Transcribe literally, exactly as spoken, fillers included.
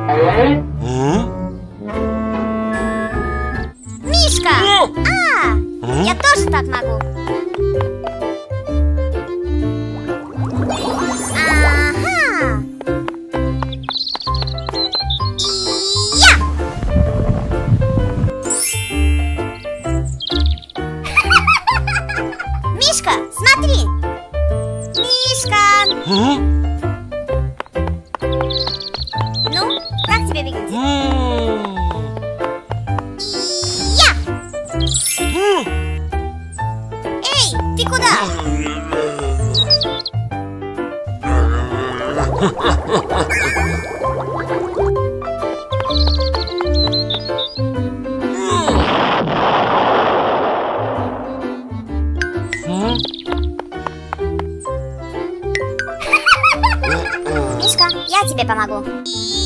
Мишка! А, я тоже так могу. Ага. И я! Мишка, смотри! Мишка! Ну, как тебе выглядит? Я! Эй, ты куда? Мишка, я тебе помогу.